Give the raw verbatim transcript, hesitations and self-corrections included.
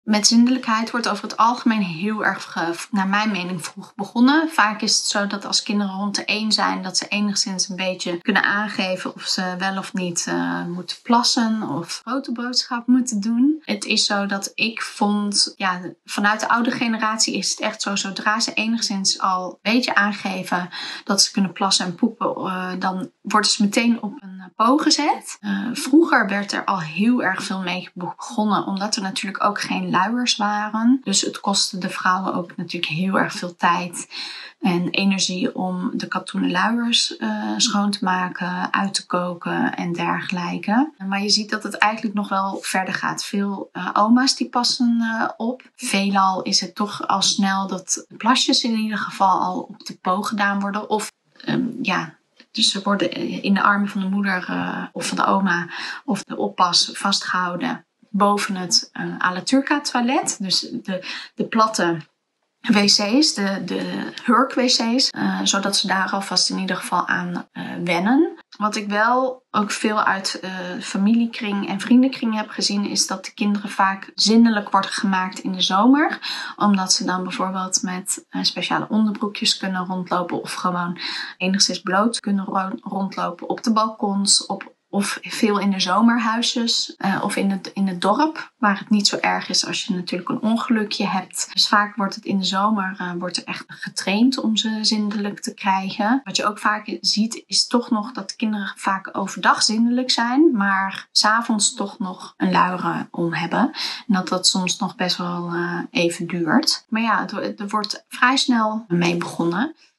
Met zindelijkheid wordt over het algemeen heel erg, naar mijn mening, vroeg begonnen. Vaak is het zo dat als kinderen rond de één zijn, dat ze enigszins een beetje kunnen aangeven of ze wel of niet uh, moeten plassen of grote boodschap moeten doen. Het is zo dat ik vond, ja, vanuit de oude generatie is het echt zo, zodra ze enigszins al een beetje aangeven dat ze kunnen plassen en poepen, uh, dan worden ze meteen op een po gezet. Uh, vroeger werd er al heel erg veel mee begonnen, omdat er natuurlijk ook geen luiers waren. Dus het kostte de vrouwen ook natuurlijk heel erg veel tijd en energie om de katoenen luiers uh, schoon te maken, uit te koken en dergelijke. Maar je ziet dat het eigenlijk nog wel verder gaat. Veel uh, oma's die passen uh, op. Veelal is het toch al snel dat plasjes in ieder geval al op de po gedaan worden. Of um, ja... Dus ze worden in de armen van de moeder uh, of van de oma of de oppas vastgehouden boven het uh, à la turca toilet. Dus de, de platte wc's, de, de hurk-wc's, uh, zodat ze daar alvast in ieder geval aan uh, wennen. Wat ik wel ook veel uit uh, familiekring en vriendenkring heb gezien, is dat de kinderen vaak zindelijk worden gemaakt in de zomer. Omdat ze dan bijvoorbeeld met uh, speciale onderbroekjes kunnen rondlopen of gewoon enigszins bloot kunnen ro- rondlopen op de balkons, op of veel in de zomerhuisjes uh, of in het, in het dorp, waar het niet zo erg is als je natuurlijk een ongelukje hebt. Dus vaak wordt het in de zomer uh, wordt er echt getraind om ze zindelijk te krijgen. Wat je ook vaak ziet is toch nog dat de kinderen vaak overdag zindelijk zijn, maar 's avonds toch nog een luier om hebben. En dat dat soms nog best wel uh, even duurt. Maar ja, het, er wordt vrij snel mee begonnen.